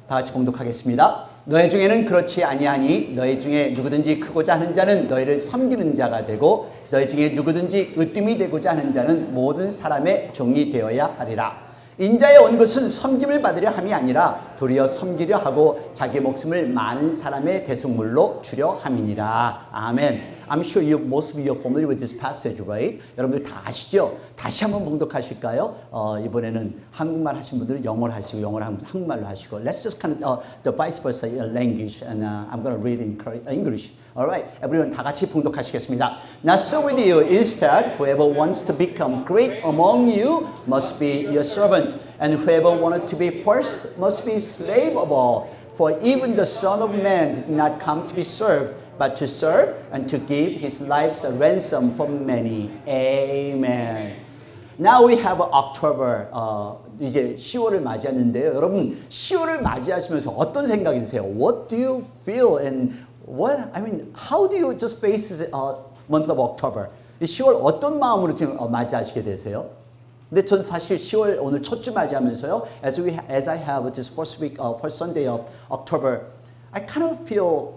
다 같이 봉독하겠습니다. 너희 중에는 그렇지 아니하니 너희 중에 누구든지 크고자 하는 자는 너희를 섬기는 자가 되고 너희 중에 누구든지 으뜸이 되고자 하는 자는 모든 사람의 종이 되어야 하리라. 인자에 온 것은 섬김을 받으려 함이 아니라 도리어 섬기려 하고 자기 목숨을 많은 사람의 대속물로 주려 함이니라. 아멘. I'm sure most of you are familiar with this passage, right? 여러분들 다 아시죠? 다시 한번 봉독하실까요? 이번에는 한국말 하신 분들은 영어로 하시고 영어로 하면 한국말로 하시고 Let's just kind of the vice versa language and I'm going to read in English. Alright, everyone 다 같이 봉독하시겠습니다. Not so with you. Instead, whoever wants to become great among you must be your servant, and whoever wanted to be first must be slave of all. For even the Son of Man did not come to be served, but to serve and to give his life a ransom for many. Amen. Now we have October. 이제 10월을 맞이했는데요. 여러분 10월을 맞이하시면서 어떤 생각이 드세요? What do you feel and how do you just face the month of October? 이 10월 어떤 마음으로 지금 맞이하시게 되세요? 근데 전 사실 10월 오늘 첫 주 맞이하면서요. As I have this first Sunday of October, I kind of feel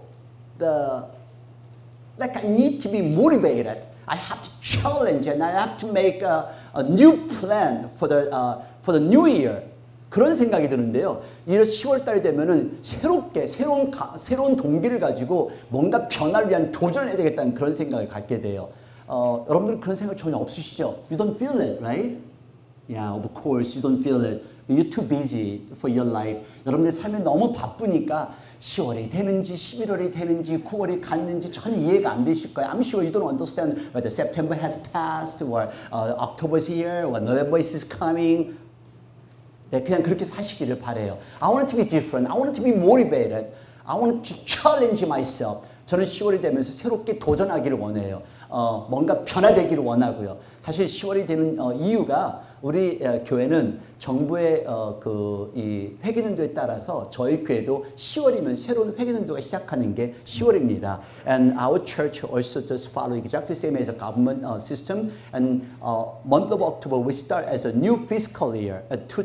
like I need to be motivated. I have to challenge and I have to make a new plan for the new year. 그런 생각이 드는데요. 이 10월 달이 되면은 새로운 동기를 가지고 뭔가 변화를 위한 도전을 해야 되겠다는 그런 생각을 갖게 돼요. 여러분들은 그런 생각 전혀 없으시죠? You don't feel it, right? Yeah, of course you don't feel it. You're too busy for your life. 여러분들 삶이 너무 바쁘니까 10월이 되는지 11월이 되는지 9월이 갔는지 전혀 이해가 안 되실 거예요. I'm sure you don't understand whether September has passed or October is here or November is coming. 네, 그냥 그렇게 사시기를 바래요. I want to be different. I want to be motivated. I want to challenge myself. 저는 10월이 되면서 새롭게 도전하기를 원해요. 뭔가 변화되기를 원하고요. 사실 10월이 되는 이유가 우리 교회는 정부의 이 회계연도에 따라서 저희 교회도 10월이면 새로운 회계연도가 시작하는 게 10월입니다. And our church also just follow exactly the same as a government system. And month of October we start as a new fiscal year,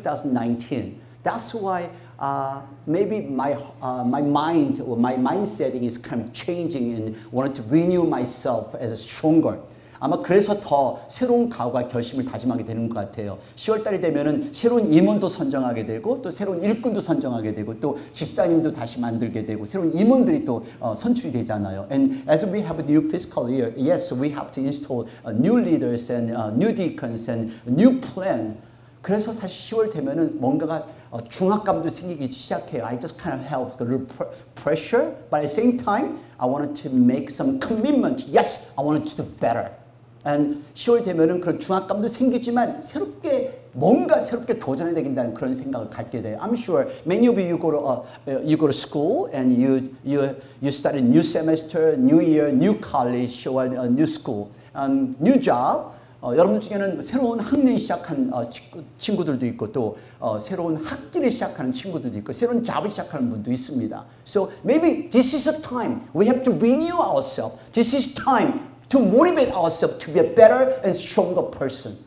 2019. That's why maybe my mind or my mindset is kind of changing and wanted to renew myself as stronger. 아마 그래서 더 새로운 각오와 결심을 다짐하게 되는 것 같아요. 10월 달이 되면은 새로운 임원도 선정하게 되고 또 새로운 일꾼도 선정하게 되고 또 집사님도 다시 만들게 되고 새로운 임원들이 또 선출이 되잖아요. And as we have a new fiscal year, yes, we have to install new leaders and new deacons and new plan. 그래서 사실 10월 되면은 뭔가가 중압감도 생기기 시작해요. I just kind of have a little pressure, but at the same time, I wanted to make some commitment. Yes, I wanted to do better. And 10월 되면은 그런 중압감도 생기지만 뭔가 새롭게 도전해야 되겠다는 그런 생각을 갖게 돼요. I'm sure many of you go to school and you start a new semester, new year, new college or a new school, new job. 여러분 중에는 새로운 학년이 시작한 친구들도 있고 또 새로운 학기를 시작하는 친구들도 있고 새로운 잡을 시작하는 분도 있습니다. So maybe this is a time we have to renew ourselves. This is time to motivate ourselves to be a better and stronger person.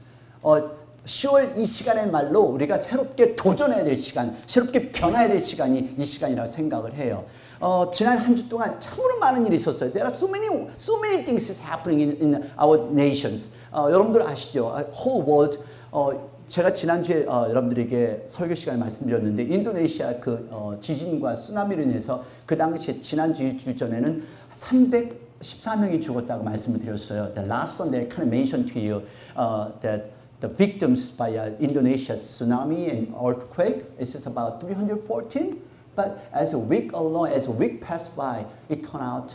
10월 이 시간의 말로 우리가 새롭게 도전해야 될 시간, 새롭게 변화해야 될 시간이 이 시간이라고 생각을 해요. 지난 한 주 동안 참으로 많은 일이 있었어요. There are so many things is happening in our nations. 여러분들 아시죠? Whole world. 제가 지난주에 여러분들에게 설교 시간에 말씀드렸는데 인도네시아 지진과 쓰나미로 인해서 그 당시에 지난주 일주일 전에는 314명이 죽었다고 말씀을 드렸어요. The last Sunday I kind of mentioned to you that the victims by Indonesia's tsunami and earthquake is just about 314. But as a week passed by, it turned out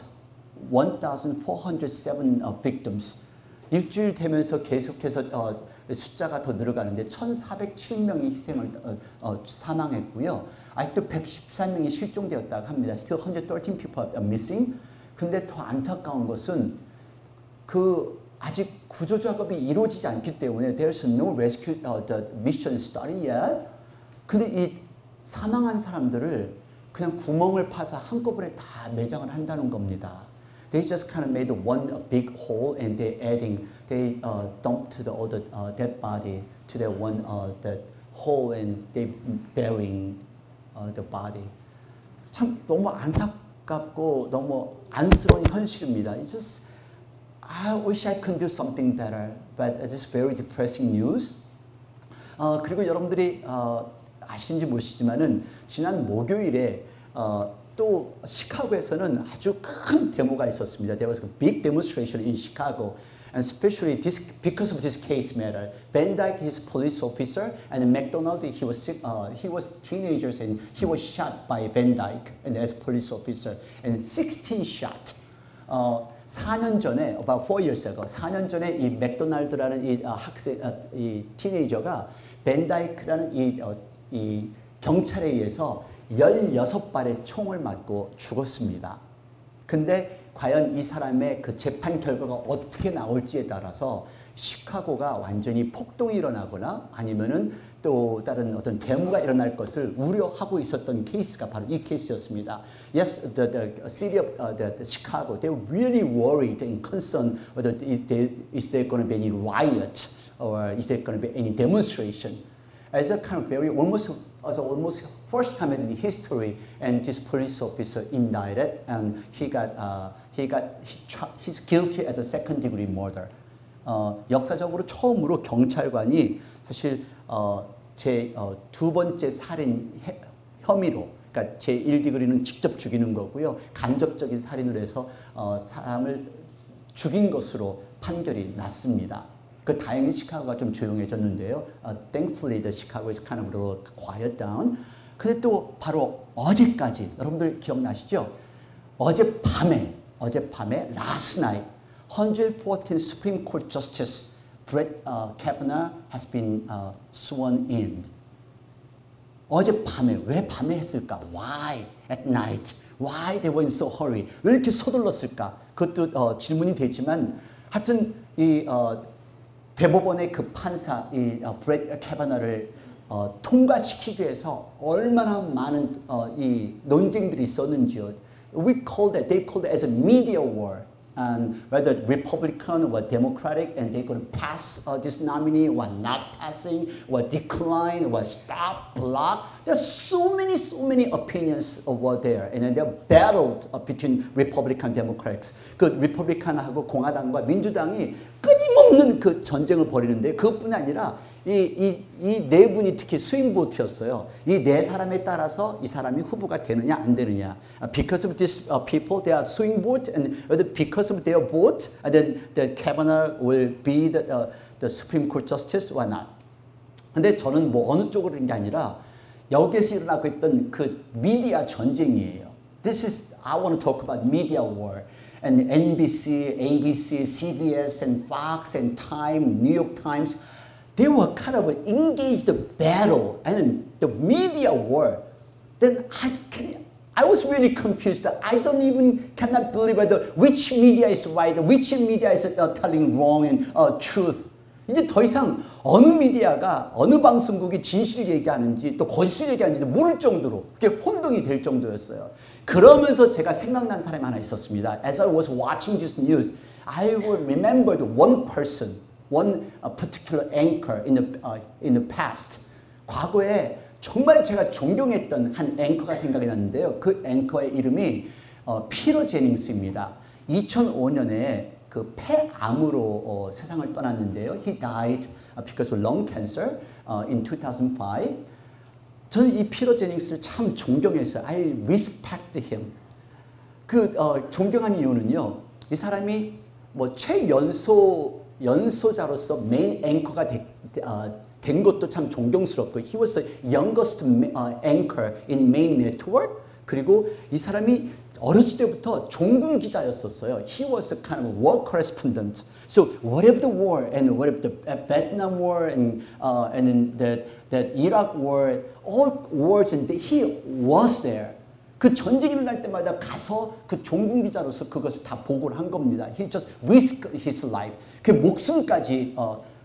1,407 victims. 일주일 되면서 계속해서 숫자가 더 늘어가는데 1,407명이 사망했고요. 아직도 113명이 실종되었다고 합니다. Still 113 people are missing. 근데 더 안타까운 것은 아직 구조 작업이 이루어지지 않기 때문에 there's no rescue the mission started yet. 근데 이 사망한 사람들을 그냥 구멍을 파서 한꺼번에 다 매장을 한다는 겁니다. They just kind of made one big hole and they dumped the other dead body to that one that hole and they burying the body. 참 너무 안타깝고 너무 안쓰러운 현실입니다. It's just I wish I could do something better, but it's very depressing news. 그리고 여러분들이 아시는지 모르시지만은 지난 목요일에 또 시카고에서는 아주 큰 데모가 있었습니다. There was a big demonstration in Chicago, and especially because of this case matter. Van Dyke, his police officer, and McDonald, he was teenagers and he was shot by Van Dyke and as police officer, and 16 shot. 4년 전에, about 4 years ago, 4년 전에 이 맥도날드라는 이 티네이저가 벤 다이크라는 이 경찰에 의해서 16발의 총을 맞고 죽었습니다. 근데 과연 이 사람의 그 재판 결과가 어떻게 나올지에 따라서 시카고가 완전히 폭동이 일어나거나 아니면은 또 다른 어떤 데모가 일어날 것을 우려하고 있었던 케이스가 바로 이 케이스였습니다. Yes, the city of the Chicago, they were really worried and concerned whether is there going to be any riot or is there going to be any demonstration. As a kind of very almost first time in history, and this police officer indicted, and he's guilty as a second degree murder. 역사적으로 처음으로 경찰관이 사실 제 두 번째 살인 혐의로, 그러니까 제 1디그리는 직접 죽이는 거고요. 간접적인 살인을 해서 사람을 죽인 것으로 판결이 났습니다. 그 다행히 시카고가 좀 조용해졌는데요. Thankfully, the Chicago is kind of a little quiet down. 근데 또 바로 어제까지 여러분들 기억나시죠? 어젯밤에 last night, 114th Supreme Court Justice Brett Kavanaugh has been sworn in. 어젯밤에 왜 밤에 했을까? Why at night? Why they were in so hurry? 왜 이렇게 서둘렀을까? 그것도 질문이 되지만 하여튼 이 대법원의 그 판사 이 브렛 캐바나를 통과시키기 위해서 얼마나 많은 이 논쟁들이 있었는지요. They called it as a media war. And whether Republican or Democratic, and they're going to pass this nominee or not passing, or decline, or stop, block. There's so many opinions over there, and then they're battled between Republican Democrats. 그 리퍼블리칸하고 공화당과 민주당이 끊임없는 그 전쟁을 벌이는데 그것뿐이 아니라 이 네 분이 특히 스윙 보트였어요. 이 네 사람에 따라서 이 사람이 후보가 되느냐 안 되느냐. Because of these people, they are swing vote, and because of their vote, then the Kavanaugh will be the Supreme Court Justice or not. 근데 저는 뭐 어느 쪽으로 한 게 아니라 여기에서 일어나고 있던 그 미디어 전쟁이에요. I want to talk about media war. And NBC, ABC, CBS, and Fox, and Time, New York Times. They were kind of engaged the battle and the media war. Then I was really confused. I cannot believe which media is right, which media is telling wrong and truth. 이제 더 이상 어느 미디어가 어느 방송국이 진실을 얘기하는지 또 거짓을 얘기하는지도 모를 정도로 그게 혼동이 될 정도였어요. 그러면서 제가 생각난 사람이 하나 있었습니다. As I was watching this news, I remembered one person. One particular anchor in the past. 과거에 정말 제가 존경했던 한 앵커가 생각이 났는데요. 그 앵커의 이름이 피터 제닝스입니다. 2005년에 그 폐암으로 세상을 떠났는데요. He died because of lung cancer in 2005. 저는 이 피터 제닝스를 참 존경했어요. I respect him. 존경한 이유는요. 이 사람이 뭐 연소자로서 메인 앵커가 된 것도 참 존경스럽고 He was the youngest anchor in main network. 그리고 이 사람이 어렸을 때부터 종군 기자였었어요. He was a kind of war correspondent. So whatever the war and whatever the Vietnam War and then that Iraq War, all wars, and he was there. 그 전쟁이 일어날 때마다 가서 그 종군 기자로서 그것을 다 보고를 한 겁니다. He just risked his life. 그 목숨까지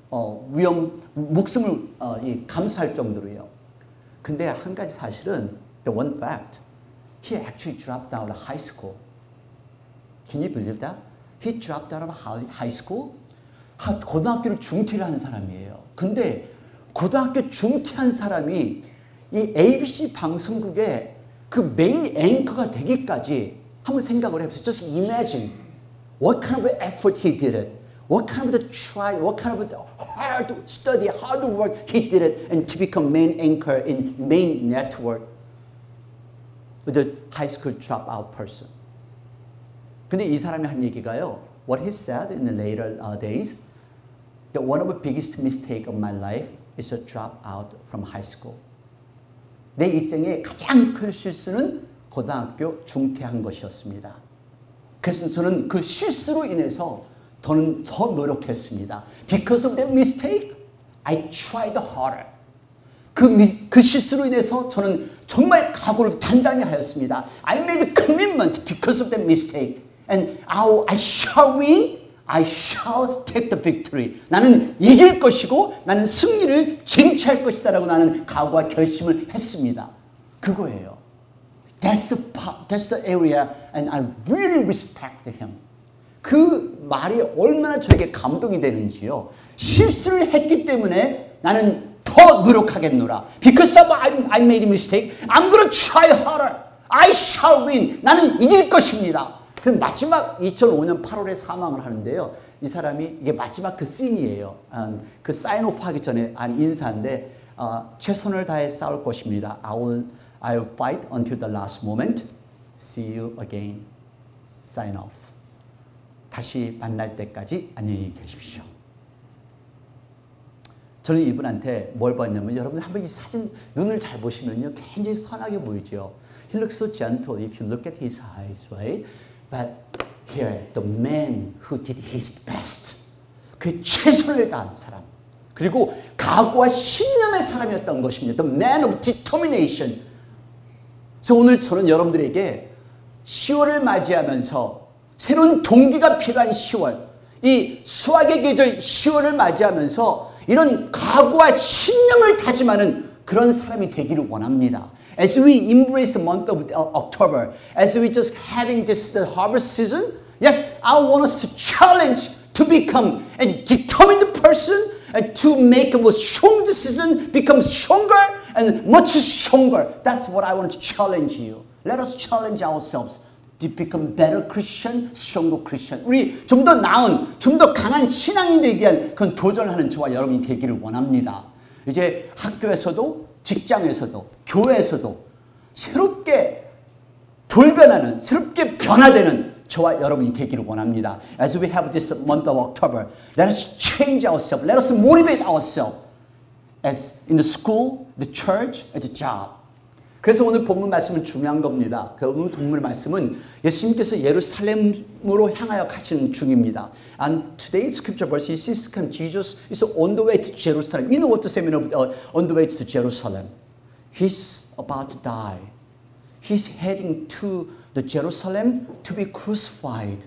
목숨을 감수할 정도로요. 근데 한 가지 사실은 the one fact, he actually dropped out of high school. Can you believe that? He dropped out of high school. 고등학교를 중퇴를 한 사람이에요. 근데 고등학교 중퇴한 사람이 이 ABC 방송국의 그 메인 앵커가 되기까지 한번 생각을 해보세요. Just imagine what kind of effort he did it. What kind of try, what kind of hard study, hard work he did it and to become main anchor in main network with a high school dropout person. 근데 이 사람이 한 얘기가요. What he said in the later days, that one of the biggest mistake of my life is to drop out from high school. 내 일생의 가장 큰 실수는 고등학교 중퇴한 것이었습니다. 그래서 저는 그 실수로 인해서 저는 더 노력했습니다. Because of that mistake, I tried harder. 그 실수로 인해서 저는 정말 각오를 단단히 하였습니다. I made a commitment because of that mistake. And I shall win. I shall take the victory. 나는 이길 것이고 나는 승리를 쟁취할 것이다 라고 나는 각오와 결심을 했습니다. 그거예요. That's the area and I really respect him. 그 말이 얼마나 저에게 감동이 되는지요. 실수를 했기 때문에 나는 더 노력하겠노라. Because I made a mistake, I'm going to try harder. I shall win. 나는 이길 것입니다. 그 마지막 2005년 8월에 사망을 하는데요. 이 사람이 이게 마지막 그 씬이에요. 그 사인오프 하기 전에 한 인사인데 최선을 다해 싸울 것입니다. I will fight until the last moment. See you again. Sign off. 다시 만날 때까지 안녕히 계십시오. 저는 이분한테 뭘 봤냐면 여러분 한번 이 사진 눈을 잘 보시면요. 굉장히 선하게 보이죠. He looks so gentle if you look at his eyes, right? But here, the man who did his best. 그 최선을 다한 사람. 그리고 각오와 신념의 사람이었던 것입니다. The man of determination. 그래서 오늘 저는 여러분들에게 10월을 맞이하면서 새로운 동기가 필요한 10월, 이 수학의 계절 10월을 맞이하면서 이런 각오와 신념을 다짐하는 그런 사람이 되기를 원합니다. As we embrace the month of October, as we just having this the harvest season, yes, I want us to challenge to become a determined person and to make a strong decision, become stronger and much stronger. That's what I want to challenge you. Let us challenge ourselves to become better Christian, stronger Christian. 우리 좀 더 나은, 좀 더 강한 신앙이 되기 위한 그런 도전을 하는 저와 여러분이 되기를 원합니다. 이제 학교에서도 직장에서도 교회에서도 새롭게 돌변하는, 새롭게 변화되는 저와 여러분이 되기를 원합니다. As we have this month of October, let us change ourselves. Let us motivate ourselves. As in the school, the church, at the job. 그래서 오늘 본문 말씀은 중요한 겁니다. 오늘 본문 말씀은 예수님께서 예루살렘으로 향하여 가시는 중입니다. And today's scripture verse is Jesus is on the way to Jerusalem. You know what the saying of on the way to Jerusalem? He's about to die. He's heading to the Jerusalem to be crucified.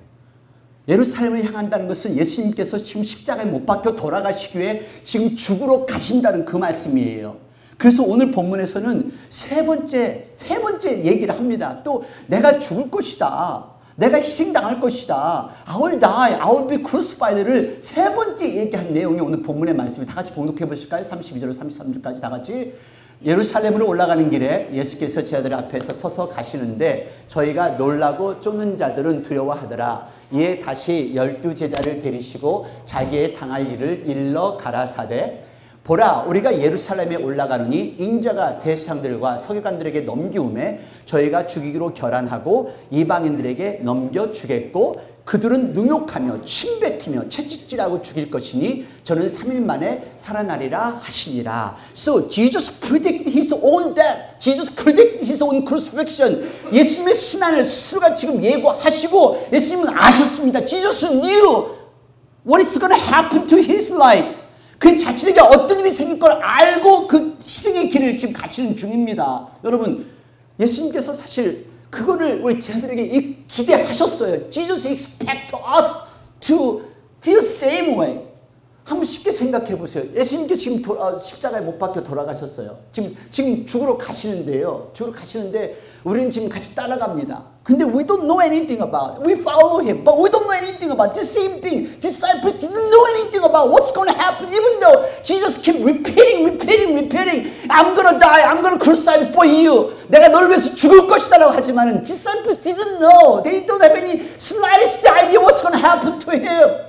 예루살렘을 향한다는 것은 예수님께서 지금 십자가에 못 박혀 돌아가시기 위해 지금 죽으러 가신다는 그 말씀이에요. 그래서 오늘 본문에서는 세 번째 얘기를 합니다. 또 내가 죽을 것이다. 내가 희생당할 것이다. I will die. I will be crucified를 세 번째 얘기한 내용이 오늘 본문의 말씀이 다 같이 봉독해 보실까요? 32절 33절까지 다 같이. 예루살렘으로 올라가는 길에 예수께서 제자들 앞에서 서서 가시는데 저희가 놀라고 쫓는 자들은 두려워하더라. 이에 다시 12제자를 데리시고 자기의 당할 일을 일러 가라사대 보라 우리가 예루살렘에 올라가느니 인자가 대제사장들과 서기관들에게 넘기움에 저희가 죽이기로 결단하고 이방인들에게 넘겨주겠고 그들은 능욕하며 침뱉으며 채찍질하고 죽일 것이니 저는 3일 만에 살아나리라 하시니라. So Jesus predicted his own death. Jesus predicted his own crucifixion. 예수님의 순환을 스스로가 지금 예고하시고 예수님은 아셨습니다. Jesus knew what is going to happen to his life. 그 자신에게 어떤 일이 생길 걸 알고 그 희생의 길을 지금 가시는 중입니다. 여러분 예수님께서 사실 그거를 우리 제자들에게 기대하셨어요. Jesus expect us to feel same way. 한번 쉽게 생각해 보세요. 예수님께 지금 십자가에 못 박혀 돌아가셨어요. 지금 죽으러 가시는데요. 죽으러 가시는데 우리는 지금 같이 따라갑니다. 근데 we don't know anything about it. We follow him, but we don't know anything about it. The same thing. Disciples didn't know anything about what's going to happen, even though Jesus kept repeating. I'm going to die. I'm going to crucify for you. 내가 너를 위해서 죽을 것이다라고 하지만은 disciples didn't know. They don't have any slightest idea what's going to happen to him.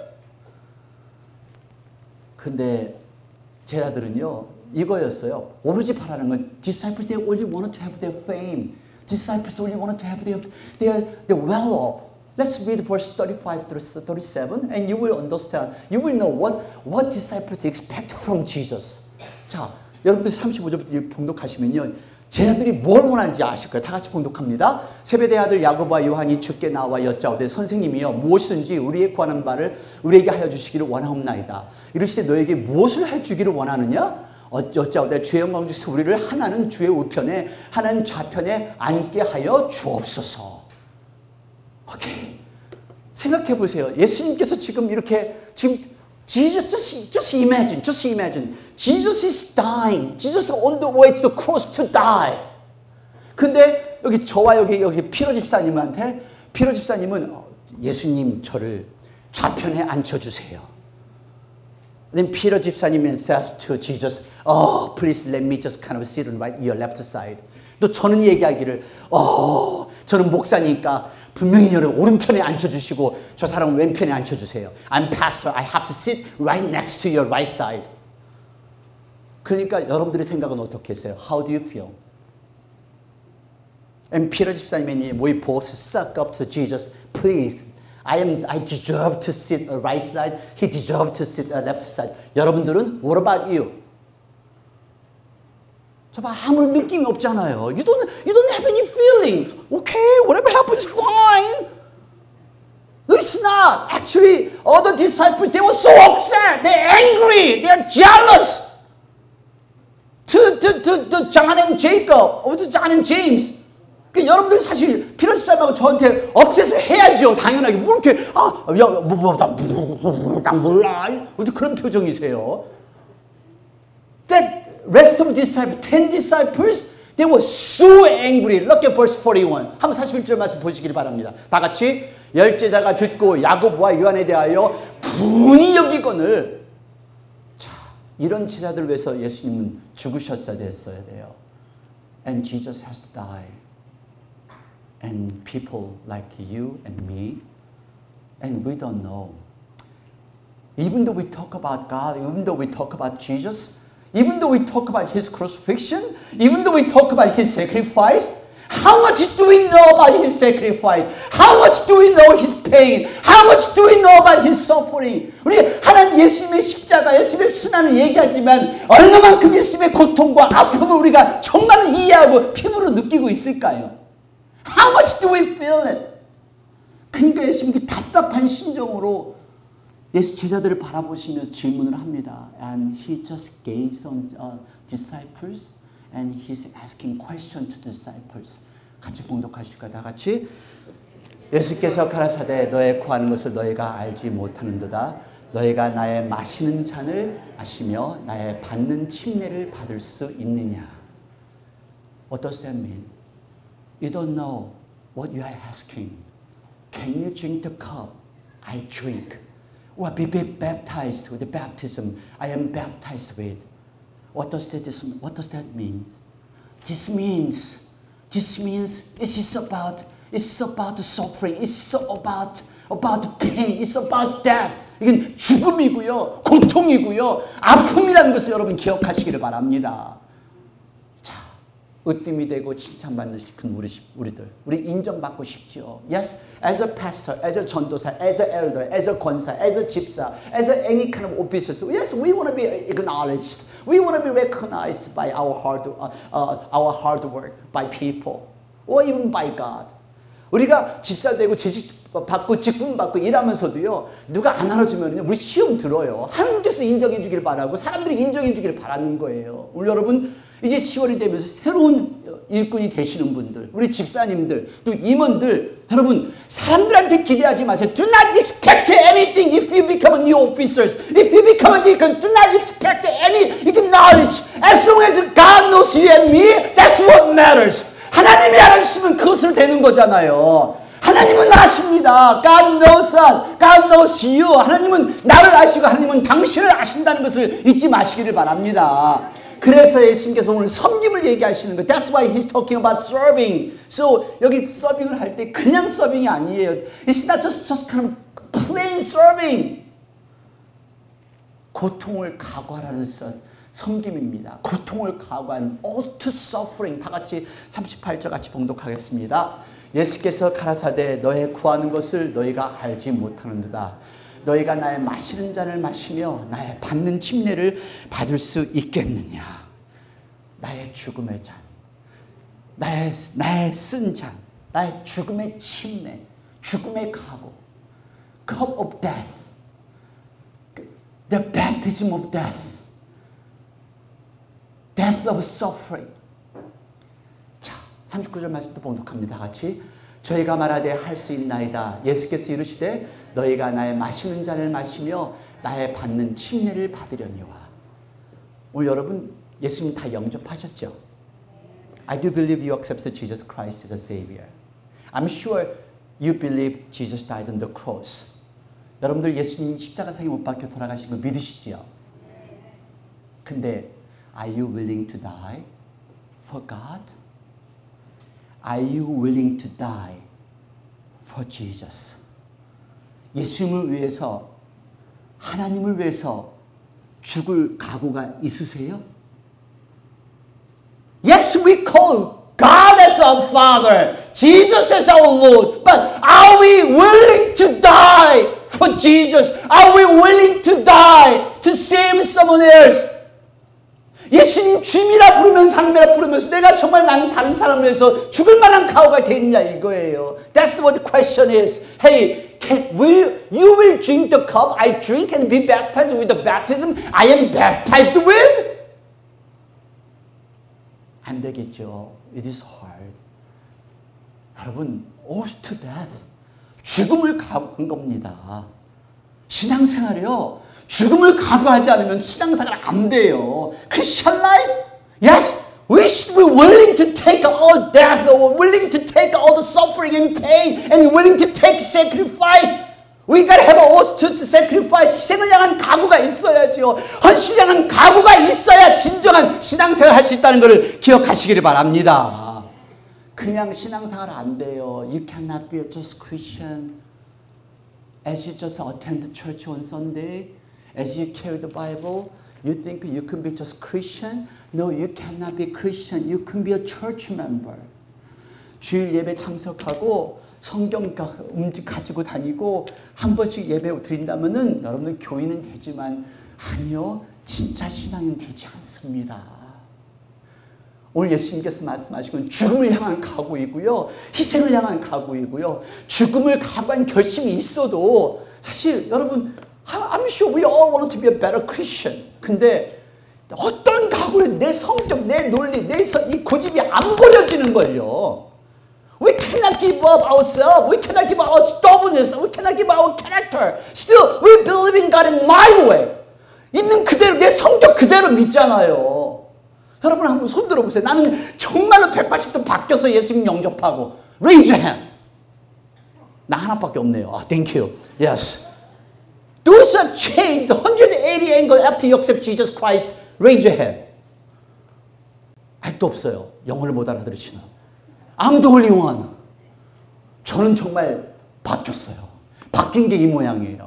근데 제자들은요 이거였어요. 오로지 바라는 건 disciples they only wanted to have their fame. Disciples only wanted to have their well off. Let's read verse 35 to 37 and you will understand. You will know what disciples expect from Jesus. 자, 여러분들 35절부터 봉독하시면요. 제자들이 뭘 원하는지 아실 거예요. 다 같이 봉독합니다. 세베대의 아들 야고보와 요한이 주께 나와 여짜오되 선생님이여 무엇이든지 우리의 구하는 바를 우리에게 하여 주시기를 원하옵나이다. 이르시되 너에게 무엇을 해 주기를 원하느냐? 여짜오되 주의 영광 주시서 우리를 하나는 주의 우편에 하나는 좌편에 앉게 하여 주옵소서. 오케이. 생각해 보세요. 예수님께서 지금 이렇게 Jesus, just imagine. Jesus is dying. Jesus is on the way to the cross to die. 근데 여기 저와 여기 피로 집사님한테 피로 집사님은 예수님 저를 좌편에 앉혀주세요. Then Peter 집사님 says to Jesus, oh, please let me just kind of sit on your left side. 또 저는 얘기하기를, 저는 목사니까 분명히 여러분 오른편에 앉혀주시고 저 사람은 왼편에 앉혀주세요. I'm pastor. I have to sit right next to your right side. 그러니까 여러분들의 생각은 어떻게 했어요? How do you feel? And Peter 집사님이 we both suck up to Jesus. Please, I deserve to sit on right side. He deserves to sit on left side. 여러분들은 what about you? 아무런 느낌이 없잖아요. You don't have any feelings. Okay, whatever happens, fine. No, it's not. Actually, other disciples, they were so upset. They're angry. They're jealous. To John and Jacob, or to John and James. 여러분들 사실 피로 집사님하고 저한테 업셋을 해야죠. 당연하게. 뭐 이렇게 나 몰라. 어떻게 그런 표정이세요? That rest of the disciples, 10 disciples, they were so angry. Look at verse 41. 한번 41절 말씀 보시길 바랍니다. 다 같이 열제자가 듣고 야고보와 요한에 대하여 분이 여기거늘. 자, 이런 제자들을 위해서 예수님은 죽으셨어야 돼요. And Jesus has to die. And people like you and me, and we don't know. Even though we talk about God, even though we talk about Jesus, even though we talk about His crucifixion, even though we talk about His sacrifice, how much do we know about His sacrifice? How much do we know His pain? How much do we know about His suffering? 우리 하나님 예수님의 십자가, 예수님의 순환을 얘기하지만 얼마만큼 예수님의 고통과 아픔을 우리가 정말로 이해하고 피부로 느끼고 있을까요? How much do we feel it? 그러니까 예수님이 답답한 심정으로 예수 제자들을 바라보시며 질문을 합니다. And he just gazed on disciples and he's asking question to the disciples. 같이 봉독하실까요? 다 같이. 예수께서 가라사대 너의 구하는 것을 너희가 알지 못하는도다. 너희가 나의 마시는 잔을 마시며 나의 받는 침례를 받을 수 있느냐? What does that mean? You don't know what you are asking. Can you drink the cup I drink? Or be baptized with the baptism I am baptized with? What does that mean? This means it's about the suffering. It's about pain. It's about death. 이건 죽음이고요, 고통이고요, 아픔이라는 것을 여러분 기억하시기를 바랍니다. 으뜸이 되고 칭찬받는 큰 우리들. 우리 인정받고 싶죠. Yes, as a pastor, as a 전도사, as a elder, as a 권사, as a 집사, as a any kind of officer. Yes, we want to be acknowledged. We want to be recognized by our hard work, by people, or even by God. 우리가 집사 되고 재직 받고 직분 받고 일하면서도요, 누가 안 알아주면요, 우리 시험 들어요. 하나님께서 인정해 주기를 바라고 사람들이 인정해 주기를 바라는 거예요. 우리 여러분, 이제 10월이 되면서 새로운 일꾼이 되시는 분들, 우리 집사님들, 또 임원들, 여러분 사람들한테 기대하지 마세요. Do not expect anything if you become a new officers. If you become a deacon, do not expect any knowledge. As long as God knows you and me, that's what matters. 하나님이 알아주시면 그것으로 되는 거잖아요. 하나님은 아십니다. God knows us. God knows you. 하나님은 나를 아시고 하나님은 당신을 아신다는 것을 잊지 마시기를 바랍니다. 그래서 예수님께서 오늘 섬김을 얘기하시는 거예요. That's why he's talking about serving. So 여기 서빙을 할 때 그냥 서빙이 아니에요. It's not just kind of plain serving. 고통을 각오하라는 섬김입니다. 고통을 각오한 all to suffering. 다 같이 38절 같이 봉독하겠습니다. 예수께서 가라사대 너의 구하는 것을 너희가 알지 못하는도다. 너희가 나의 마시는 잔을 마시며 나의 받는 침례를 받을 수 있겠느냐. 나의 죽음의 잔, 나의 쓴 잔, 나의 죽음의 침례, 죽음의 각오, cup of death, the baptism of death, death of suffering. 자, 39절 말씀도 봉독합니다. 같이. 저희가 말하되 할 수 있나이다. 예수께서 이르시되 너희가 나의 마시는 잔을 마시며 나의 받는 침례를 받으려니와. 오늘 여러분 예수님 다 영접하셨죠? I do believe you accepted Jesus Christ as a Savior. I'm sure you believe Jesus died on the cross. 여러분들 예수님 십자가상에 못 박혀 돌아가신 거 믿으시지요? 근데 are you willing to die for God? Are you willing to die for Jesus? 예수님을 위해서, 하나님을 위해서 죽을 각오가 있으세요? Yes, we call God as our Father, Jesus as our Lord, but are we willing to die for Jesus? Are we willing to die to save someone else? 예수님 주님이라 부르면서 하나님이라 부르면서 내가 정말 나는 다른 사람을 위해서 죽을 만한 각오가 되느냐 이거예요. That's what the question is. Hey, you will drink the cup I drink and be baptized with the baptism I am baptized with? 안 되겠죠. It is hard. 여러분, oath to death. 죽음을 각오한 겁니다. 신앙생활이요. 죽음을 각오하지 않으면 신앙생활 안 돼요. Christian life? Yes, we should be willing to take all death, or willing to take all the suffering and pain, and willing to take sacrifice. We gotta have an oath to sacrifice. 희생을 향한 각오가 있어야죠. 헌신을 향한 각오가 있어야 진정한 신앙생활 할 수 있다는 것을 기억하시기를 바랍니다. 그냥 신앙생활 안 돼요. You cannot be just Christian as you just attend the church on Sunday. As you carry the Bible, you think you can be just Christian? No, you cannot be Christian. You can be a church member. 주일 예배 참석하고 성경 가지고 다니고 한 번씩 예배 드린다면은 여러분들 교인은 되지만 아니요, 진짜 신앙은 되지 않습니다. 오늘 예수님께서 말씀하시고 죽음을 향한 각오이고요, 희생을 향한 각오이고요, 죽음을 각오한 결심이 있어도 사실 여러분 I'm sure we all want to be a better Christian. 근데 어떤 각오를 내 성격, 내 논리, 이 고집이 안 버려지는 걸요. We cannot give up ourselves. We cannot give up our stubbornness. We cannot give up our character. Still, we believe in God in my way. 있는 그대로, 내 성격 그대로 믿잖아요. 여러분 한번 손 들어보세요. 나는 정말로 180도 바뀌어서 예수님 영접하고. Raise your hand. 나 하나밖에 없네요. Thank you. Yes. Those are changed 180 angle after you accept Jesus Christ. Raise your hand. 아직도 없어요. 영어를 못 알아들으시나. I'm the only one. 저는 정말 바뀌었어요. 바뀐 게 이 모양이에요.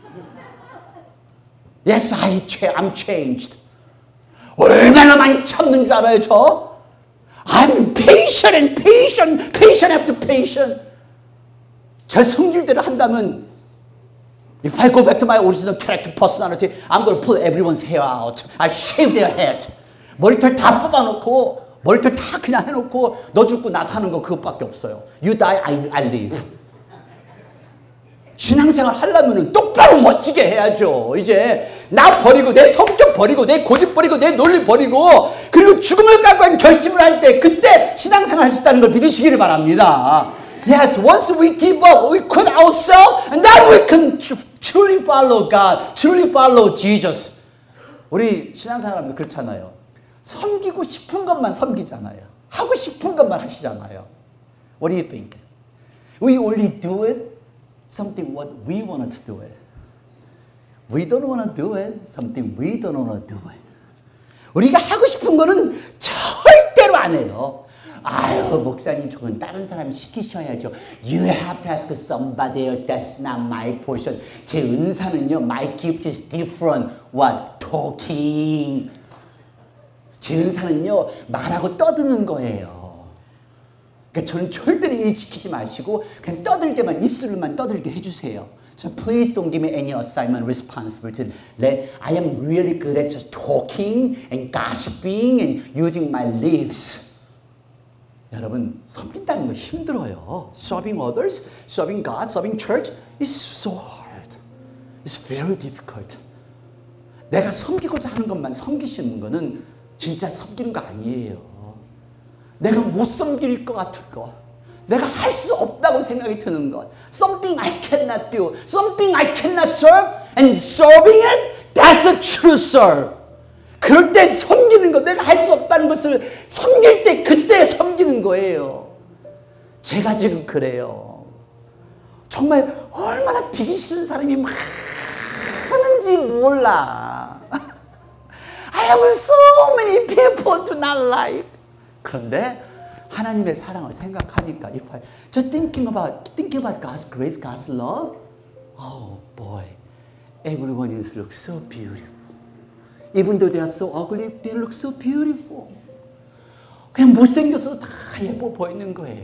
Yes, I'm changed. 얼마나 많이 참는 줄 알아요, 저? I'm patient and patient, patient after patient. 제 성질대로 한다면 If I go back to my original character personality, I'm going to pull everyone's hair out. I shave their head. 머리털 다 뽑아놓고 머리털 다 그냥 해놓고 너 죽고 나 사는 거 그것밖에 없어요. You die, I live. 신앙생활 하려면 똑바로 멋지게 해야죠. 이제 나 버리고 내 성격 버리고 내 고집 버리고 내 논리 버리고 그리고 죽음을 각오한 결심을 할 때 그때 신앙생활 할 수 있다는 걸 믿으시기를 바랍니다. Yes, once we give up, we quit ourselves, and then we can truly follow God, truly follow Jesus. 우리 신앙생활하면서 그렇잖아요. 섬기고 싶은 것만 섬기잖아요. 하고 싶은 것만 하시잖아요. What do you think? We only do it something what we want to do it. We don't want to do it something we don't want to do it. 우리가 하고 싶은 거는 절대로 안 해요. 아유 목사님 저건 다른 사람이 시키셔야죠. You have to ask somebody else. That's not my portion. 제 은사는요. My gift is different. What? Talking. 제 은사는요. 말하고 떠드는 거예요. 그러니까 저는 절대로 일 시키지 마시고 그냥 떠들 때만 입술만 떠들게 해주세요. So please don't give me any assignment responsibility. I am really good at just talking and gossiping and using my lips. 여러분 섬긴다는 거 힘들어요. Serving others, serving God, serving church is so hard. It's very difficult. 내가 섬기고자 하는 것만 섬기시는 거는 진짜 섬기는 거 아니에요. 내가 못 섬길 것 같은 것, 내가 할 수 없다고 생각이 드는 것, something I cannot do, something I cannot serve, and serving it, that's a true serve. 그럴 때 섬기는 거, 내가 할 수 없다는 것을 섬길 때 그때 섬기는 거예요. 제가 지금 그래요. 정말 얼마나 비기 싫은 사람이 많은지 몰라. I have so many people to not like. 그런데 하나님의 사랑을 생각하니까 if I just thinking about God's grace, God's love, oh boy, everyone is look so beautiful. Even though they are so ugly, they look so beautiful. 그냥 못생겨서 다 예뻐 보이는 거예요.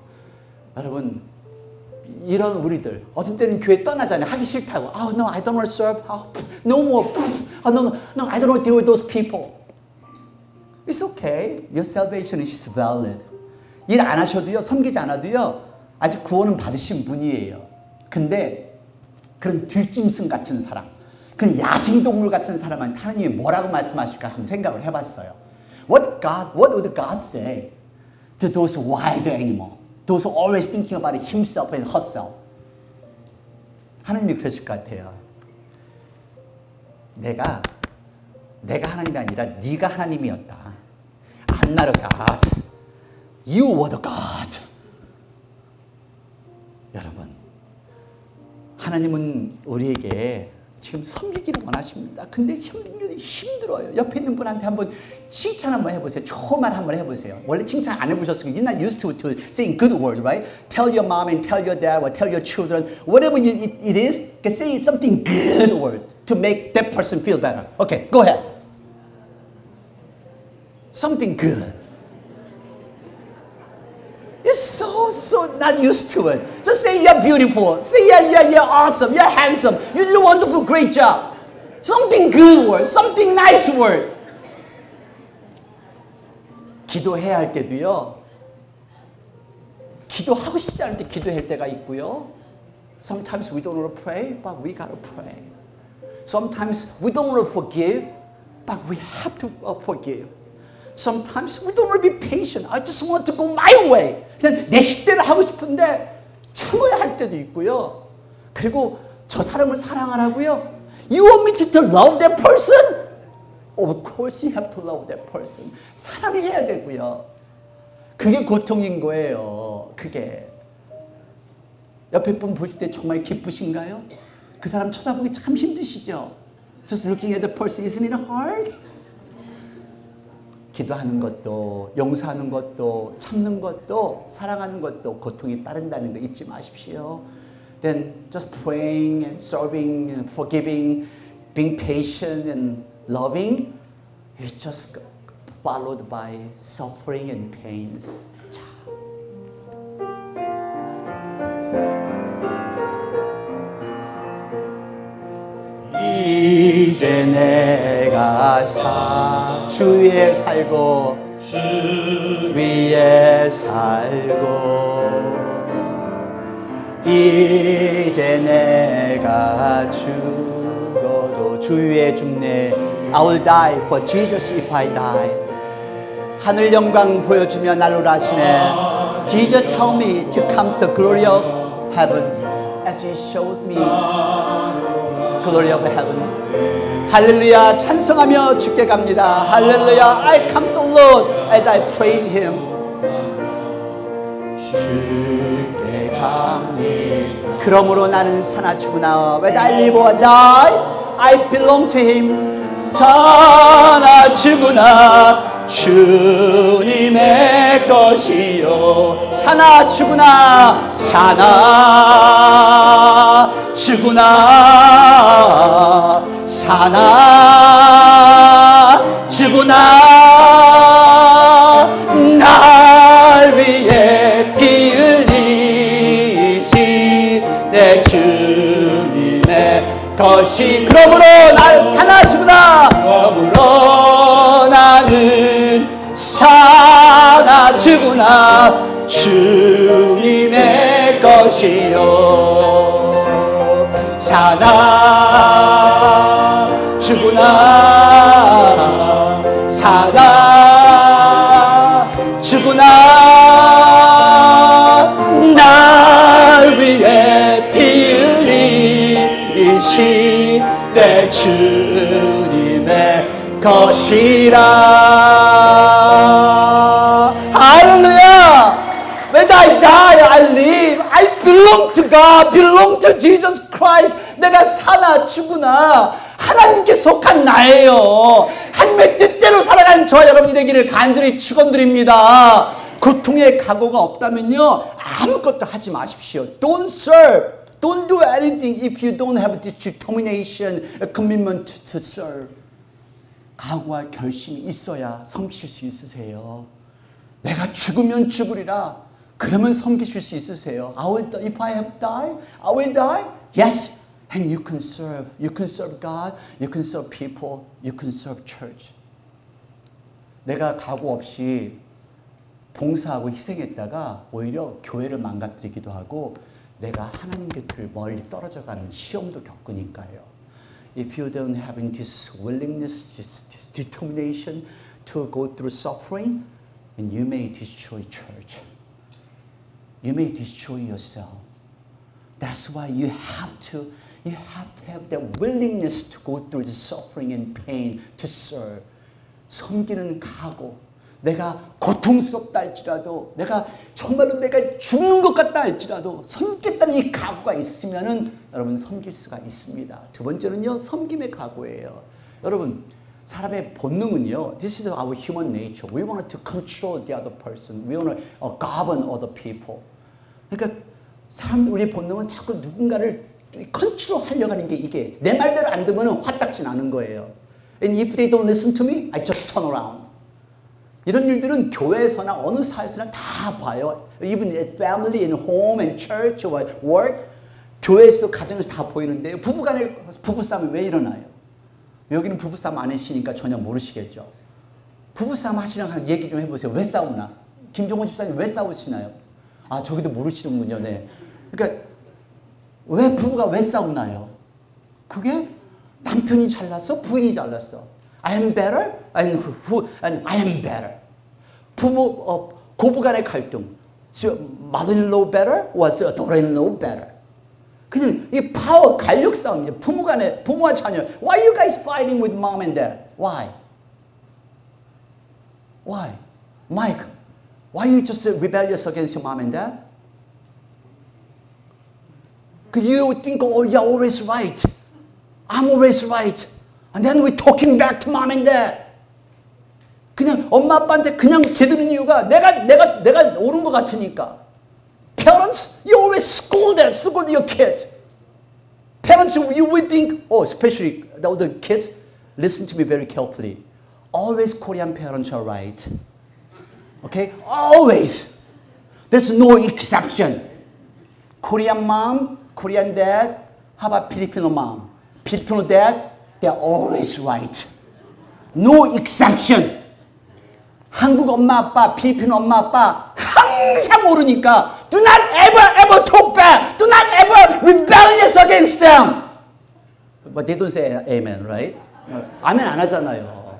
여러분, 이런 우리들 어떤 때는 교회 떠나잖아요. 하기 싫다고. Oh no, I don't want to serve. Oh, no more. Oh no, I don't want to deal with those people. It's okay. Your salvation is valid. 일 안 하셔도요, 섬기지 않아도요, 아직 구원은 받으신 분이에요. 근데 그런 들짐승 같은 사람, 그런 야생동물 같은 사람한테 하나님이 뭐라고 말씀하실까 한번 생각을 해봤어요. What would God say to those wild animals, those who always thinking about himself and herself? 하나님이 그러실 것 같아요. 내가 하나님이 아니라 네가 하나님이었다. I'm not a God. You were the God. 여러분, 하나님은 우리에게 지금 섬기기를 원하십니다. 근데 섬기기 힘들어요. 옆에 있는 분한테 한번 칭찬 한번 해보세요. 좋은 말 한번 해보세요. 원래 칭찬 안 해보셨으니까 you're not used to saying good word, right? Tell your mom and tell your dad or tell your children, whatever it is, say something good word to make that person feel better. Okay, go ahead. Something good. You're so not used to it. Just say you're beautiful. Say you're awesome. You're handsome. You did a wonderful, great job. Something good word. Something nice word. 기도해야 할 때도요. 기도하고 싶지 않을 때 기도할 때가 있고요. Sometimes we don't want to pray, but we gotta pray. Sometimes we don't want to forgive, but we have to forgive. Sometimes we don't want to be patient. I just want to go my way. 그냥 내 식대로 하고 싶은데 참아야 할 때도 있고요. 그리고 저 사람을 사랑하라고요. You want me to love that person? Of course you have to love that person. 사랑해야 되고요. 그게 고통인 거예요. 그게. 옆에 분 보실 때 정말 기쁘신가요? 그 사람 쳐다보기 참 힘드시죠? Just looking at the person, isn't it hard? 기도하는 것도, 용서하는 것도, 참는 것도, 사랑하는 것도 고통이 따른다는 거 잊지 마십시오. Then just praying and serving and forgiving, being patient and loving, is just followed by suffering and pains. 자. 이제 내가 주 위에 살고 주 위에 살고 이제 내가 죽어도 주 위에 죽네. I will die for Jesus if I die. 하늘 영광 보여주며 난로를 하시네. Jesus told me to come to the glory of heavens as He showed me glory of heaven. 할렐루야, 찬송하며 주께 갑니다. 할렐루야, I come to Lord as I praise Him. 주께 감히. 그러므로 나는 사나 죽으나 whether I live or die, I belong to Him. 사나 죽으나 주님의 것이요. 사나 죽으나 사나 죽으나 사나 죽으나 날 위해 피 흘리신 내 주님의 것이. 그러므로 난 사나 죽으나 그러므로 나는 사나 죽으나 주님의 것이요. 사나 죽으나 사나 죽으나 날 위해 피 흘리신 내 주님의 것이라. 할렐루야. When I die, I live. I belong to God, belong to Jesus Christ. 내가 사나 죽으나 하나님께 속한 나예요. 하나님의 뜻대로 살아가는 저와 여러분이 되기를 간절히 축원드립니다. 고통의 각오가 없다면요, 아무것도 하지 마십시오. Don't serve. Don't do anything if you don't have this determination, a commitment to serve. 각오와 결심이 있어야 섬기실 수 있으세요. 내가 죽으면 죽으리라. 그러면 섬기실 수 있으세요. If I have died, I will die. Yes, and you can serve. You can serve God. You can serve people. You can serve church. 내가 각오 없이 봉사하고 희생했다가 오히려 교회를 망가뜨리기도 하고 내가 하나님 곁을 멀리 떨어져가는 시험도 겪으니까요. If you don't have this willingness, this determination to go through suffering, then you may destroy church. You may destroy yourself. That's why you have to have that willingness to go through the suffering and pain to serve. 섬기는 각오. 내가 고통스럽다 할지라도, 내가 정말로 내가 죽는 것 같다 할지라도 섬기겠다는 이 각오가 있으면은 여러분 섬길 수가 있습니다. 두 번째는요, 섬김의 각오예요. 여러분, 사람의 본능은요, this is our human nature. We want to control the other person. We want to govern other people. 그러니까 우리의 본능은 자꾸 누군가를 컨트롤하려고 하는 게 이게 내 말대로 안 들으면 화딱지 나는 거예요. And if they don't listen to me, I just turn around. 이런 일들은 교회에서나 어느 사회에서나 다 봐요. Even at family, in home, and church, or work. 교회에서 가정에서 다 보이는데 부부간에 부부싸움이 왜 일어나요? 여기는 부부싸움 안 하시니까 전혀 모르시겠죠. 부부싸움 하시랑 얘기 좀 해보세요. 왜 싸우나? 김종원 집사님 왜 싸우시나요? 아, 저기도 모르시는군요. 네. 그러니까 왜 부부가 왜 싸우나요? 그게 남편이 잘났어? 부인이 잘났어? I am better? and I am better. 고부 간의 갈등. mother-in-law better? was daughter-in-law better? 그냥 이 파워, 간력 싸움이죠. 부모와 자녀. Why are you guys fighting with mom and dad? Why? Why? Mike, why are you just rebellious against your mom and dad? Because you think, oh, you're always right. I'm always right. And then we're talking back to mom and dad. 그냥 엄마 아빠한테 그냥 개드는 이유가 내가 옳은 것 같으니까. Parents, you always scold your kid. Parents, you would think, oh, especially the kids, listen to me very carefully. Always Korean parents are right. Okay? Always. There's no exception. Korean mom, Korean dad, how about Filipino mom? Filipino dad, they're always right. No exception. 한국 엄마 아빠, 필리핀 엄마 아빠 항상 옳으니까 do not ever talk back. Do not rebellious against them. But they don't say amen, right? 아멘 안 하잖아요.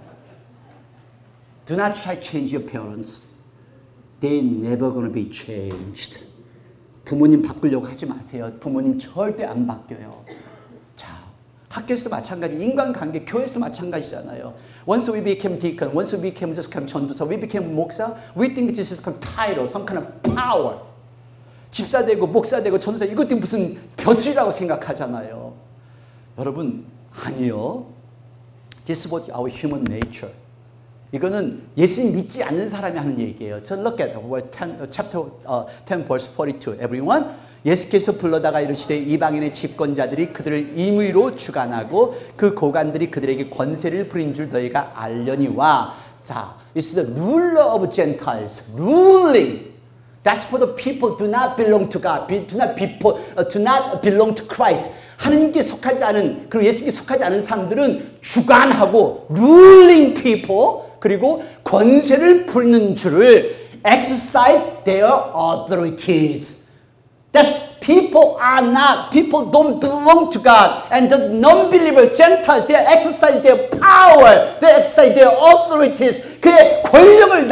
Do not try to change your parents. They're never going to be changed. 부모님 바꾸려고 하지 마세요. 부모님 절대 안 바뀌어요. 자, 학교에서도 마찬가지, 인간관계, 교회에서도 마찬가지잖아요. Once we became deacon, once we became just 전도사, we became 목사, we think this is some title, some kind of power. 집사 되고 목사 되고 전도사 이것도 무슨 벼슬이라고 생각하잖아요. 여러분 아니요. This is what our human nature. 이거는 예수님 믿지 않는 사람이 하는 얘기예요. So look at chapter 10 verse 42. Everyone, 예수께서 불러다가 이르시되 이방인의 집권자들이 그들을 임의로 주관하고 그 고관들이 그들에게 권세를 부린 줄 너희가 알려니와. 자, it's the ruler of Gentiles, ruling. That's for the people do not belong to God, do not belong to Christ. 하나님께 속하지 않은, 그리고 예수님께 속하지 않은 사람들은 주관하고 ruling people, 그리고 권세를 부리는 줄을 exercise their authorities. That's people don't belong to God. And the non-believer Gentiles, they exercise their power, they exercise their authorities. 그의 권력을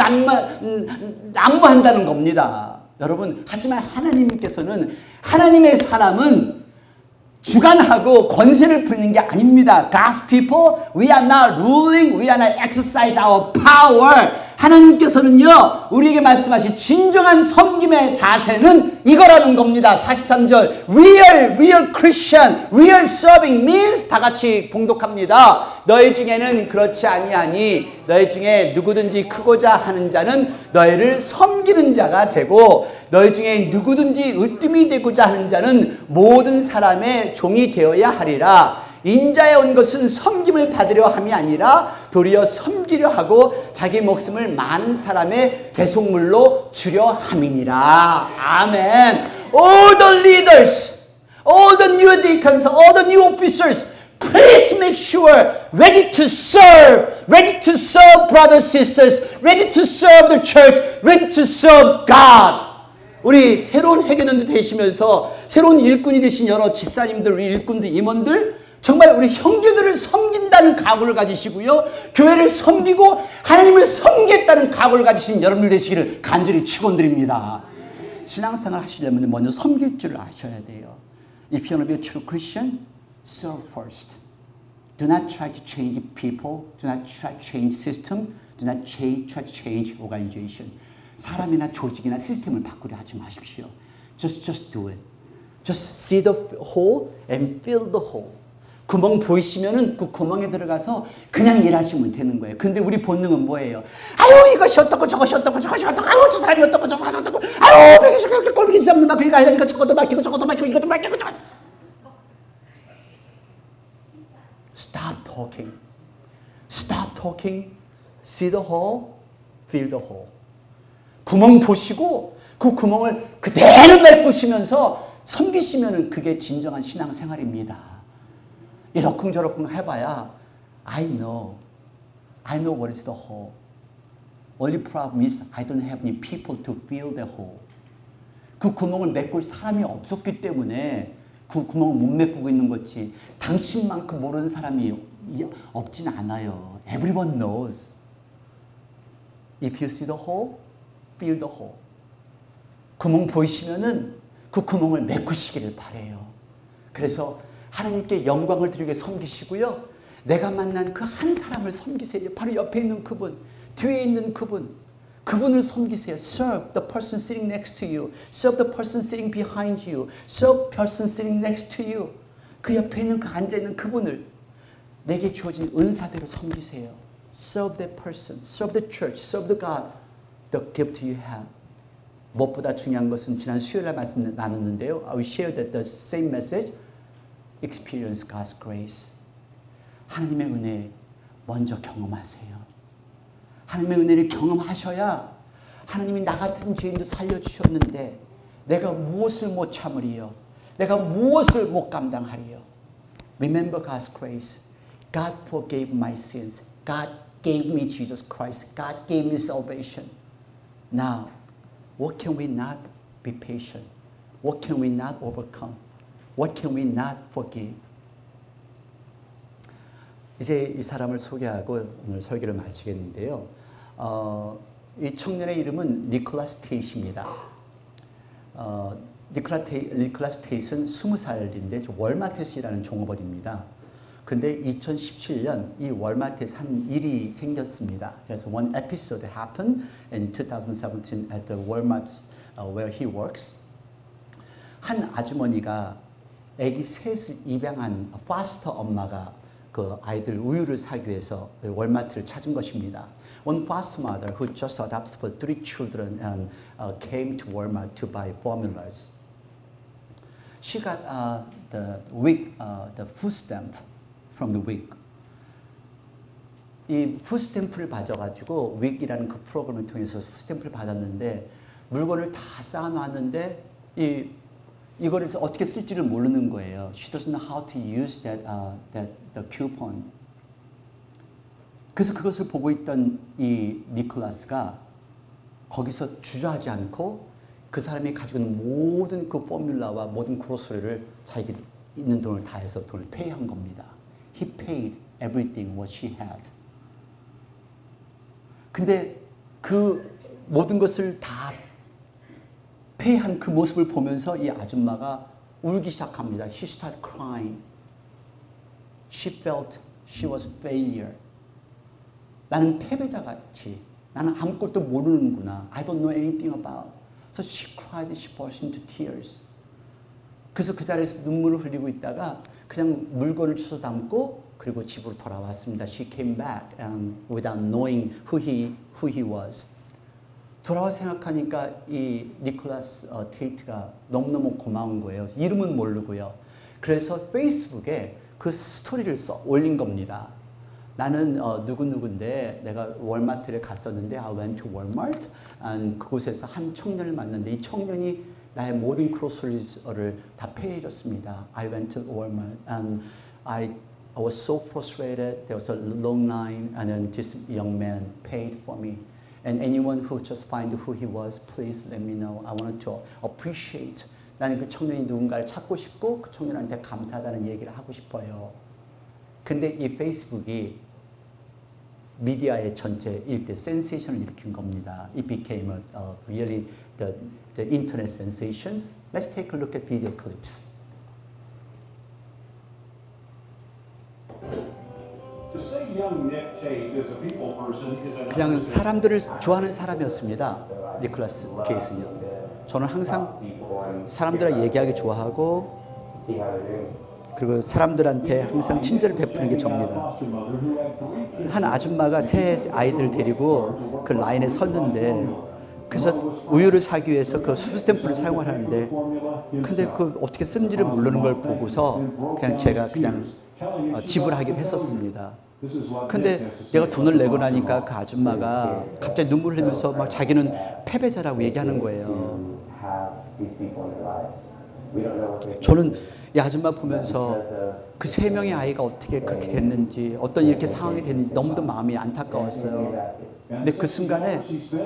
난무한다는 겁니다. 여러분, 하지만 하나님께서는 하나님의 사람은 주관하고 권세를 부리는 게 아닙니다. God's people, we are not ruling, we are not exercise our power. 하나님께서는요, 우리에게 말씀하신 진정한 섬김의 자세는 이거라는 겁니다. 43절, real Christian, real serving means 다 같이 봉독합니다. 너희 중에는 그렇지 아니하니 너희 중에 누구든지 크고자 하는 자는 너희를 섬기는 자가 되고 너희 중에 누구든지 으뜸이 되고자 하는 자는 모든 사람의 종이 되어야 하리라. 인자에 온 것은 섬김을 받으려 함이 아니라 도리어 섬기려 하고 자기 목숨을 많은 사람의 대속물로 주려 함이니라. 아멘. All the leaders, all the new deacons, all the new officers, please make sure ready to serve brothers, sisters, ready to serve the church, ready to serve God. 우리 새로운 회개년도 되시면서 새로운 일꾼이 되신 여러 집사님들, 우리 일꾼들, 임원들 정말 우리 형제들을 섬긴다는 각오를 가지시고요. 교회를 섬기고 하나님을 섬기겠다는 각오를 가지신 여러분들 되시기를 간절히 축원드립니다. 신앙생활 하시려면 먼저 섬길 줄을 아셔야 돼요. If you want to be a true Christian, serve first. Do not try to change people. Do not try to change system. Do not try to change organization. 사람이나 조직이나 시스템을 바꾸려 하지 마십시오. Just do it. Just see the hole and fill the hole. 구멍 보이시면은 그 구멍에 들어가서 그냥 일하시면 되는 거예요. 근데 우리 본능은 뭐예요? 아유 이것이 어떻고 저것이 어떻고 저것이 어떻고 아유 저 사람이 어떻고 저것이 어떻고 아유 배기 꼴보기 잡는다 배가 하려니까 저것도 막히고 저것도 막히고 이것도 막히고 저것. Stop talking. Stop talking. See the hole. Fill the hole. 구멍 보시고 그 구멍을 그대로 메꾸시면서 섬기시면은 그게 진정한 신앙생활입니다. 이러쿵저러쿵 해봐야 I know what is the hole. Only problem is I don't have any people to fill the hole. 그 구멍을 메꿀 사람이 없었기 때문에 그 구멍을 못 메꾸고 있는 거지. 당신만큼 모르는 사람이 없진 않아요. Everyone knows. If you see the hole, fill the hole. 구멍 보이시면은 그 구멍을 메꾸시기를 바래요. 그래서 하나님께 영광을 드리게 섬기시고요. 내가 만난 그 한 사람을 섬기세요. 바로 옆에 있는 그분, 뒤에 있는 그분을 섬기세요. Serve the person sitting next to you. Serve the person sitting behind you. Serve the person sitting next to you. 그 옆에 있는 그 앉아있는 그분을 내게 주어진 은사대로 섬기세요. Serve that person. Serve the church. Serve the God. The gift you have. 무엇보다 중요한 것은 지난 수요일에 말씀 나눴는데요. I will share that the same message. Experience God's grace. 하나님의 은혜 먼저 경험하세요. 하나님의 은혜를 경험하셔야 하나님이 나 같은 죄인도 살려주셨는데 내가 무엇을 못 참으리요? 내가 무엇을 못 감당하리요? Remember God's grace. God forgave my sins. God gave me Jesus Christ. God gave me salvation. Now, what can we not be patient? What can we not overcome? What can we not forgive? 이제 이 사람을 소개하고 오늘 설교를 마치겠는데요. 이 청년의 이름은 니콜라스 테이트입니다. 니콜라스 테이트는 20살인데 월마트시라는 종업원입니다. 근데 2017년 이 월마트에서 한 일이 생겼습니다. 그래서 one episode happened in 2017 at the Walmart where he works. 한 아주머니가 아기 셋을 입양한 파스터 엄마가 그 아이들 우유를 사기 위해서 월마트를 찾은 것입니다. One foster mother who just adopted for 3 children and came to Walmart to buy formulas. She got the food stamp from the week. 이 food stamp를 받아가지고 week이라는 그 프로그램을 통해서 food stamp를 받았는데 물건을 다 쌓아놨는데 이거를 어떻게 쓸지를 모르는 거예요. She doesn't know how to use the coupon. 그래서 그것을 보고 있던 이 니콜라스가 거기서 주저하지 않고 그 사람이 가지고 있는 모든 그 포뮬라와 모든 그로서리를 자기 있는 돈을 다해서 돈을 페이한 겁니다. He paid everything what she had. 근데 그 모든 것을 다 페이한 그 모습을 보면서 이 아줌마가 울기 시작합니다. She started crying. She felt she was failure. 나는 패배자 같이, 나는 아무것도 모르는구나. I don't know anything about. So she cried, she burst into tears. 그래서 그 자리에서 눈물을 흘리고 있다가 그냥 물건을 주워 담고 그리고 집으로 돌아왔습니다. She came back and without knowing who he was. 돌아와 생각하니까 이 니콜라스 테이트가 너무너무 고마운 거예요. 이름은 모르고요. 그래서 페이스북에 그 스토리를 올린 겁니다. 나는 누구누구인데 내가 월마트를 갔었는데 I went to Walmart and 그곳에서 한 청년을 만났는데 이 청년이 나의 모든 크로스리를 다 페이해 줬습니다. I went to Walmart and I was so frustrated. There was a long line and then this young man paid for me. And anyone who just find who he was, please let me know. I wanted to appreciate. 나는 그 청년이 누군가를 찾고 싶고 그 청년한테 감사하다는 얘기를 하고 싶어요. 근데 이 페이스북이 미디어의 전체 일대 센세이션을 일으킨 겁니다. It became really the internet sensations. Let's take a look at video clips. 그냥 사람들을 좋아하는 사람이었습니다. 니콜라스 케이스는요. 저는 항상 사람들과 얘기하기 좋아하고 그리고 사람들한테 항상 친절을 베푸는 게 접니다. 한 아줌마가 새 아이들 데리고 그 라인에 섰는데 그래서 우유를 사기 위해서 그 스탬프를 사용을 하는데 근데 그 어떻게 쓰는지를 모르는 걸 보고서 그냥 제가 그냥 지불하기로 했었습니다. 근데 내가 돈을 내고 나니까 그 아줌마가 갑자기 눈물을 흘리면서 막 자기는 패배자라고 얘기하는 거예요. 저는 이 아줌마 보면서 그 3명의 아이가 어떻게 그렇게 됐는지 어떤 이렇게 상황이 됐는지 너무도 마음이 안타까웠어요. 근데 그 순간에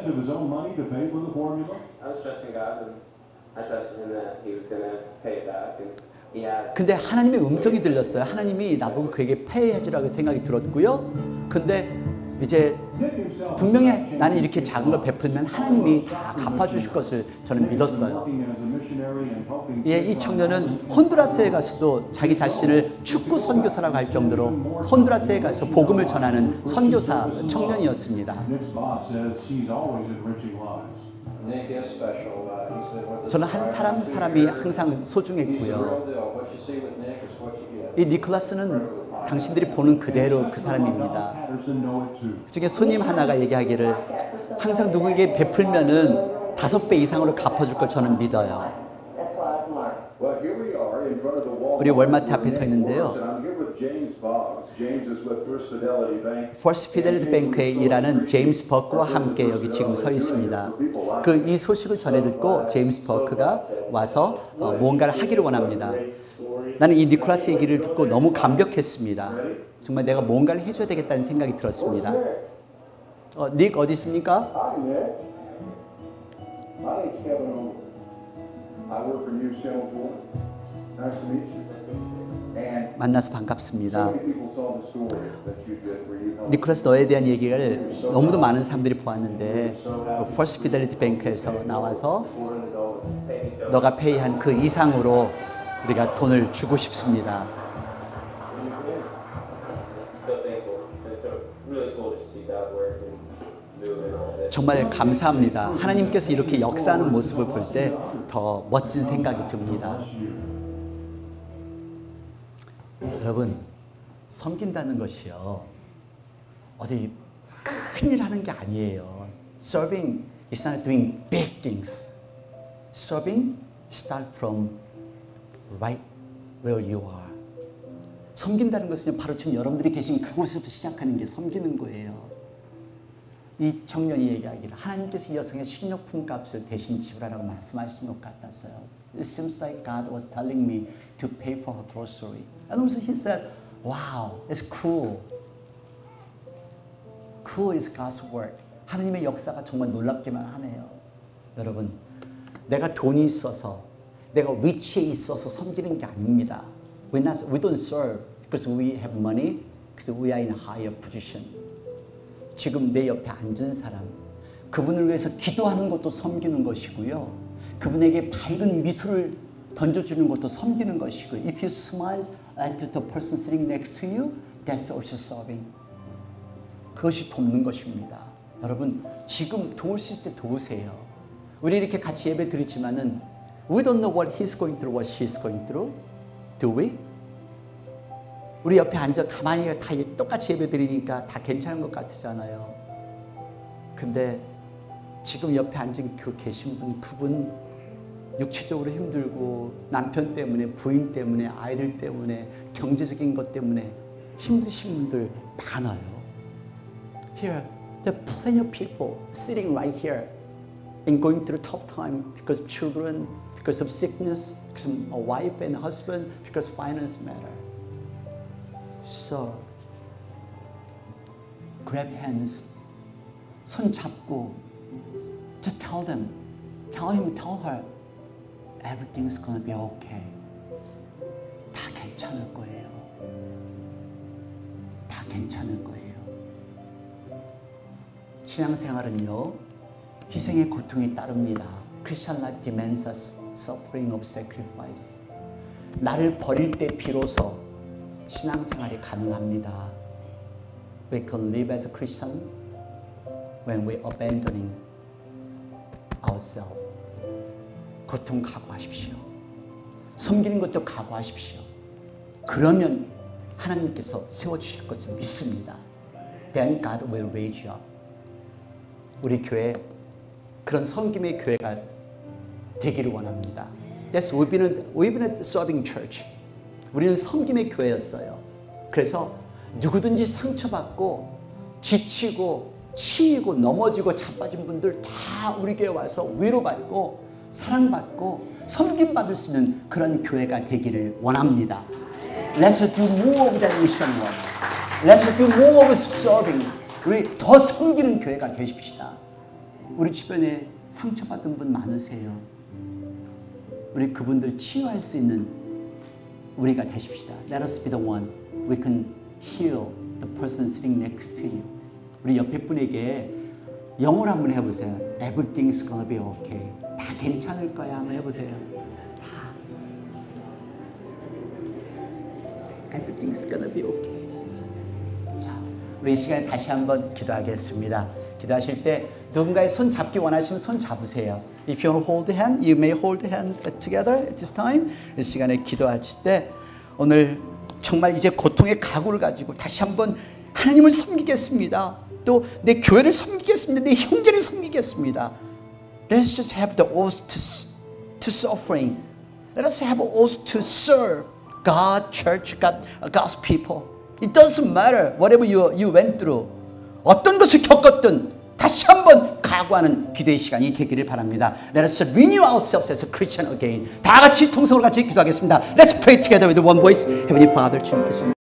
근데 하나님의 음성이 들렸어요. 하나님이 나보고 그에게 패해주라고 생각이 들었고요. 근데 이제 분명히 나는 이렇게 작은 걸 베풀면 하나님이 다 갚아주실 것을 저는 믿었어요. 예, 이 청년은 혼두라스에 가서도 자기 자신을 축구 선교사라고 할 정도로 혼두라스에 가서 복음을 전하는 선교사 청년이었습니다. 저는 한 사람이 항상 소중했고요. 이 니콜라스는 당신들이 보는 그대로 그 사람입니다. 그중에 손님 하나가 얘기하기를 항상 누구에게 베풀면은 5배 이상으로 갚아줄 걸 저는 믿어요. 우리 월마트 앞에 서 있는데요. First Fidelity Bank에 일하는 제임스 버크와 함께 여기 지금 서 있습니다. 이 소식을 전해 듣고 제임스 버크가 와서 무언가를 하기를 원합니다. 나는 이 니콜라스 얘기를 듣고 너무 감격했습니다. 정말 내가 뭔가를 해줘야 되겠다는 생각이 들었습니다. 닉 어디 있습니까? Nice to meet you. And 만나서 so 반갑습니다. many people saw the story that you did where you helped. 니콜라스 너에 대한 얘기를 너무도 많은 사람들이 보았는데 퍼스트 피델리티 뱅크에서 나와서 너가 페이한 그 이상으로 우리가 돈을 주고 싶습니다. So thankful. And so really cool to see God work and move and all that. 정말 감사합니다. 하나님께서 이렇게 역사하는 모습을 볼 때 더 멋진 생각이 듭니다. 여러분, 섬긴다는 것이요, 어디 큰일 하는 게 아니에요. Serving is not doing big things. Serving start from right where you are. 섬긴다는 것은 바로 지금 여러분들이 계신 그곳에서 시작하는 게 섬기는 거예요. 이 청년이 얘기하기를 하나님께서 이 여성의 식료품 값을 대신 지불하라고 말씀하신 것 같았어요. It seems like God was telling me to pay for her grocery. And also he said, wow, it's cool. Cool is God's work. 하나님의 역사가 정말 놀랍기만 하네요. 여러분, 내가 돈이 있어서, 내가 위치에 있어서 섬기는 게 아닙니다. We don't serve because we have money, because we are in a higher position. 지금 내 옆에 앉은 사람, 그분을 위해서 기도하는 것도 섬기는 것이고요. 그분에게 밝은 미소를 던져주는 것도 섬기는 것이고, if you smile at the person sitting next to you, that's also serving. 그것이 돕는 것입니다. 여러분, 지금 도울 수 있을 때 도우세요. 우리 이렇게 같이 예배 드리지만은 we don't know what he's going through, what she's going through. Do we? 우리 옆에 앉아 가만히 다 똑같이 예배 드리니까 다 괜찮은 것 같으잖아요. 근데 지금 옆에 앉은 그 계신 분, 그분 육체적으로 힘들고 남편 때문에, 부인 때문에, 아이들 때문에, 경제적인 것 때문에 힘드신 분들 많아요. Here, there are plenty of people sitting right here and going through tough time because of children, because of sickness, because of a wife and husband, because finance matter. So, grab hands, 손 잡고, just tell them, tell him, tell her, everything's gonna be okay. 다 괜찮을 거예요. 다 괜찮을 거예요. 신앙생활은요, 희생의 고통이 따릅니다. Christian life demands us suffering of sacrifice. 나를 버릴 때 비로소 신앙생활이 가능합니다. We can live as a Christian when we abandoning ourselves. 고통 각오하십시오. 섬기는 것도 각오하십시오. 그러면 하나님께서 세워주실 것을 믿습니다. Then God will raise you up. 우리 교회 그런 섬김의 교회가 되기를 원합니다. Yes, we've been a serving church. 우리는 섬김의 교회였어요. 그래서 누구든지 상처받고 지치고 치이고 넘어지고 자빠진 분들 다 우리 교회 와서 위로받고 사랑받고 섬김받을 수 있는 그런 교회가 되기를 원합니다. Let's do more of that mission work. Let's do more of serving. 우리 더 섬기는 교회가 되십시다. 우리 주변에 상처받은 분 많으세요. 우리 그분들 치유할 수 있는 우리가 되십시다. Let us be the one. We can heal the person sitting next to you. 우리 옆에 분에게 영어로 한번 해보세요. Everything's gonna be okay. 다 괜찮을 거야. 한번 해보세요. 다. Everything's gonna be okay. 자, 우리 이 시간에 다시 한번 기도하겠습니다. 기도하실 때 누군가의 손 잡기 원하시면 손 잡으세요. If you want to hold the hand, you may hold the hand together at this time. 이 시간에 기도하실 때 오늘 정말 이제 고통의 각오를 가지고 다시 한번 하나님을 섬기겠습니다. 또 내 교회를 섬기겠습니다. 내 형제를 섬기겠습니다. Let's just have the oath to suffering. Let us have an oath to serve God, church, God's people. It doesn't matter whatever you went through. 어떤 것을 겪었든 다시 한번 각오하는 기도의 시간이 되기를 바랍니다. Let us renew ourselves as a Christian again. 다 같이 통성으로 같이 기도하겠습니다. Let's pray together with one voice. Heavenly Father, 주님께서